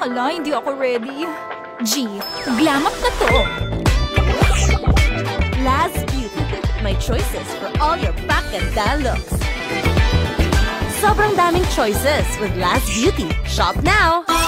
Hala, hindi ako ready. G, glam up na to. LazBeauty, my choices for all your pakanda looks. Sobrang daming choices with LazBeauty. Shop now!